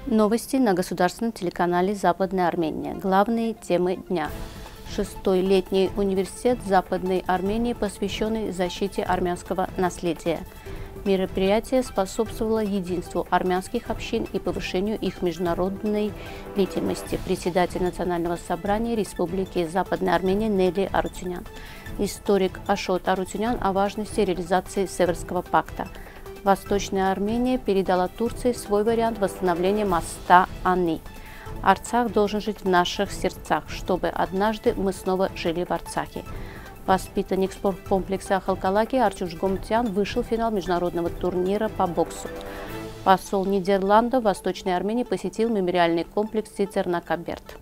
Новости на государственном телеканале «Западная Армения». Главные темы дня. Шестой летний университет Западной Армении, посвященный защите армянского наследия. Мероприятие способствовало единству армянских общин и повышению их международной видимости. Председатель Национального собрания Республики Западная Армения Нели Арутюнян. Историк Ашот Арутюнян о важности реализации Северского пакта. Восточная Армения передала Турции свой вариант восстановления моста Ани. Арцах должен жить в наших сердцах, чтобы однажды мы снова жили в Арцахе. Воспитанник спорткомплекса Халкалаки Артюш Гомтян вышел в финал международного турнира по боксу. Посол Нидерландов в Восточной Армении посетил мемориальный комплекс Цицерна-Каберт.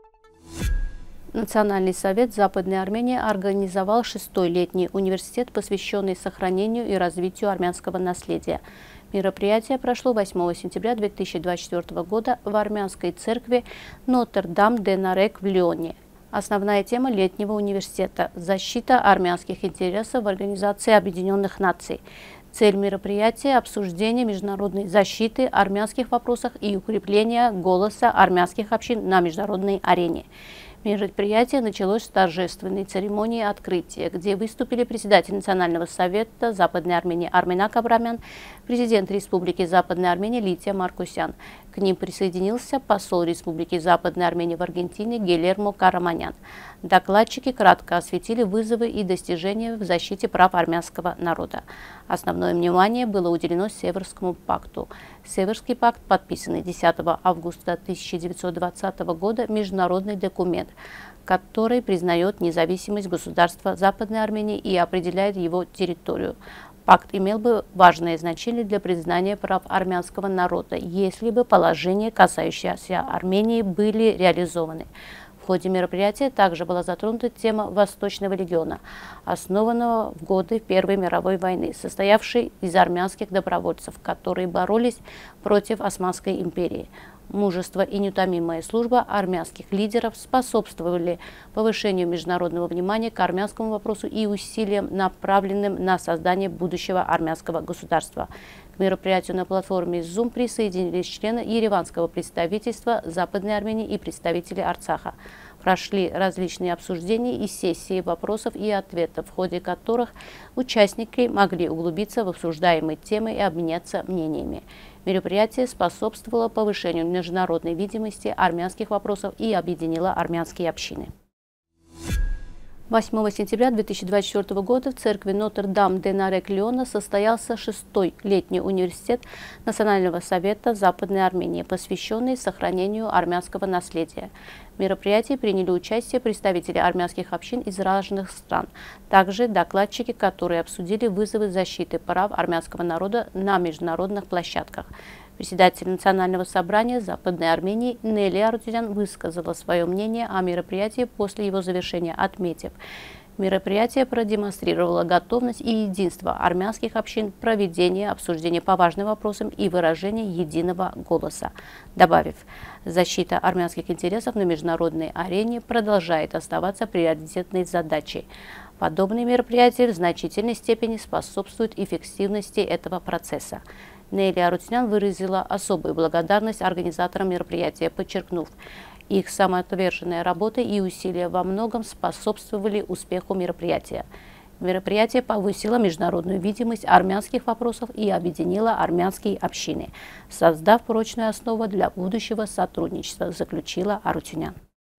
Национальный совет Западной Армении организовал шестой летний университет, посвященный сохранению и развитию армянского наследия. Мероприятие прошло 8 сентября 2024 года в армянской церкви Нотр-Дам-де-Нарек в Лионе. Основная тема летнего университета – защита армянских интересов в Организации Объединенных Наций. Цель мероприятия – обсуждение международной защиты армянских вопросов и укрепление голоса армянских общин на международной арене. Мероприятие началось с торжественной церемонии открытия, где выступили председатель Национального совета Западной Армении Арменак Абрамян, президент Республики Западная Армения Лития Маркусян. К ним присоединился посол Республики Западной Армении в Аргентине Гильермо Караманян. Докладчики кратко осветили вызовы и достижения в защите прав армянского народа. Основное внимание было уделено Северскому пакту. Северский пакт, подписанный 10 августа 1920 года, международный документ, который признает независимость государства Западной Армении и определяет его территорию. Пакт имел бы важное значение для признания прав армянского народа, если бы положения, касающиеся Армении, были реализованы. В ходе мероприятия также была затронута тема Восточного легиона, основанного в годы Первой мировой войны, состоявшей из армянских добровольцев, которые боролись против Османской империи. Мужество и неутомимая служба армянских лидеров способствовали повышению международного внимания к армянскому вопросу и усилиям, направленным на создание будущего армянского государства. К мероприятию на платформе Zoom присоединились члены ереванского представительства Западной Армении и представители Арцаха. Прошли различные обсуждения и сессии вопросов и ответов, в ходе которых участники могли углубиться в обсуждаемые темы и обменяться мнениями. Мероприятие способствовало повышению международной видимости армянских вопросов и объединило армянские общины. 8 сентября 2024 года в церкви Нотр-Дам-де-Нарек Лиона состоялся шестой летний университет Национального совета Западной Армении, посвященный сохранению армянского наследия. В мероприятии приняли участие представители армянских общин из разных стран, также докладчики, которые обсудили вызовы защиты прав армянского народа на международных площадках. Председатель Национального собрания Западной Армении Нели Арутюнян высказала свое мнение о мероприятии после его завершения, отметив: мероприятие продемонстрировало готовность и единство армянских общин, проведение обсуждения по важным вопросам и выражение единого голоса, добавив: защита армянских интересов на международной арене продолжает оставаться приоритетной задачей. Подобные мероприятия в значительной степени способствуют эффективности этого процесса. Нели Арутюнян выразила особую благодарность организаторам мероприятия, подчеркнув: их самоотверженная работа и усилия во многом способствовали успеху мероприятия. Мероприятие повысило международную видимость армянских вопросов и объединило армянские общины, создав прочную основу для будущего сотрудничества, заключила Арутюнян.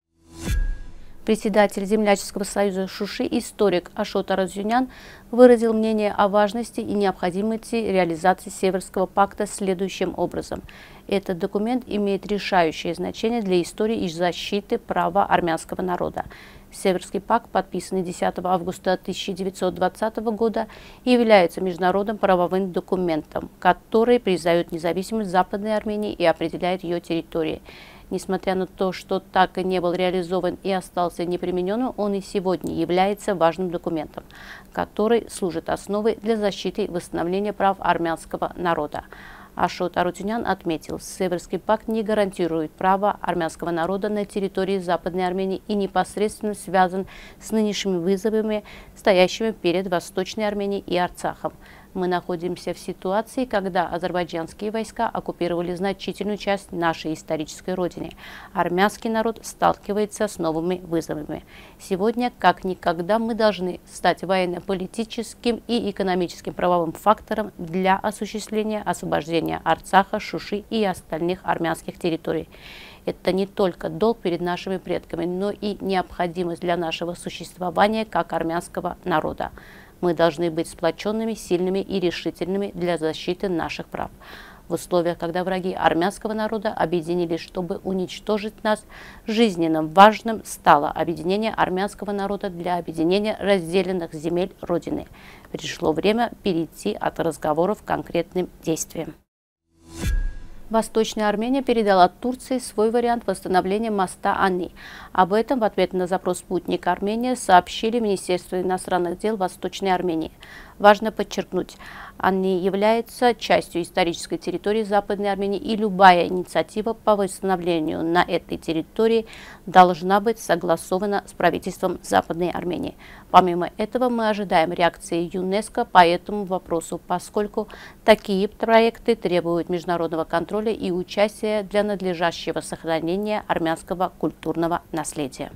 Председатель Земляческого союза Шуши, историк Ашот Арутюнян, выразил мнение о важности и необходимости реализации Северского пакта следующим образом. Этот документ имеет решающее значение для истории и защиты права армянского народа. Северский пакт, подписанный 10 августа 1920 года, является международным правовым документом, который признает независимость Западной Армении и определяет ее территории. Несмотря на то, что так и не был реализован и остался непримененным, он и сегодня является важным документом, который служит основой для защиты и восстановления прав армянского народа. Ашот Арутюнян отметил, Северский пакт не гарантирует право армянского народа на территории Западной Армении и непосредственно связан с нынешними вызовами, стоящими перед Восточной Арменией и Арцахом. Мы находимся в ситуации, когда азербайджанские войска оккупировали значительную часть нашей исторической родины. Армянский народ сталкивается с новыми вызовами. Сегодня, как никогда, мы должны стать военно-политическим и экономическим правовым фактором для осуществления освобождения Арцаха, Шуши и остальных армянских территорий. Это не только долг перед нашими предками, но и необходимость для нашего существования как армянского народа. Мы должны быть сплоченными, сильными и решительными для защиты наших прав. В условиях, когда враги армянского народа объединились, чтобы уничтожить нас, жизненно важным стало объединение армянского народа для объединения разделенных земель Родины. Пришло время перейти от разговоров к конкретным действиям. Восточная Армения передала Турции свой вариант восстановления моста Ани. Об этом в ответ на запрос «Спутник Армения» сообщили Министерство иностранных дел Восточной Армении. Важно подчеркнуть, Ани является частью исторической территории Западной Армении, и любая инициатива по восстановлению на этой территории должна быть согласована с правительством Западной Армении. Помимо этого, мы ожидаем реакции ЮНЕСКО по этому вопросу, поскольку такие проекты требуют международного контроля и участия для надлежащего сохранения армянского культурного наследия.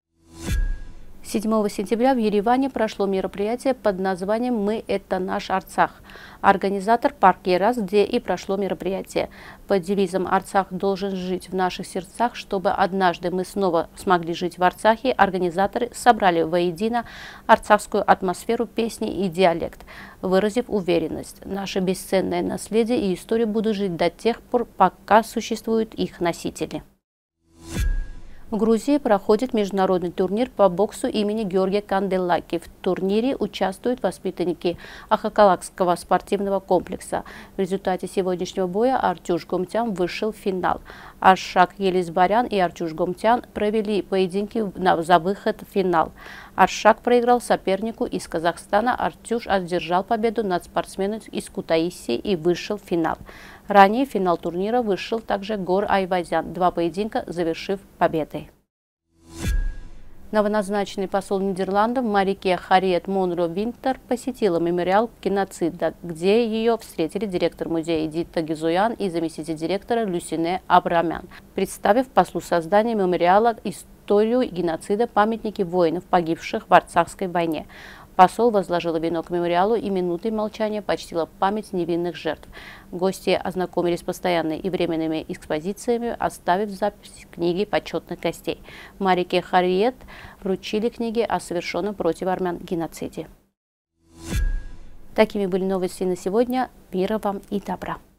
7 сентября в Ереване прошло мероприятие под названием «Мы – это наш Арцах». Организатор – парк Ерас, где и прошло мероприятие. Под девизом «Арцах должен жить в наших сердцах», чтобы однажды мы снова смогли жить в Арцахе, организаторы собрали воедино арцахскую атмосферу, песни и диалект, выразив уверенность: наше бесценное наследие и история будут жить до тех пор, пока существуют их носители. В Грузии проходит международный турнир по боксу имени Георгия Канделаки. В турнире участвуют воспитанники Ахакалакского спортивного комплекса. В результате сегодняшнего боя Артюш Гомтян вышел в финал. Аршак Елизбарян и Артюш Гомтян провели поединки за выход в финал. Аршак проиграл сопернику из Казахстана. Артюш одержал победу над спортсменом из Кутаиси и вышел в финал. Ранее в финал турнира вышел также Гор Айвазян, 2 поединка завершив победой. Новоназначенный посол Нидерландов Марике Харриет Монро Винтер посетила мемориал геноцида, где ее встретили директор музея Эдита Гизуян и заместитель директора Люсине Абрамян, представив послу создания мемориала историю геноцида, памятники воинов, погибших в Арцахской войне. Посол возложила венок к мемориалу и минутой молчания почтила память невинных жертв. Гости ознакомились с постоянными и временными экспозициями, оставив запись книги почетных гостей. Марике Харриет вручили книги о совершенном против армян геноциде. Такими были новости на сегодня. Мира вам и добра.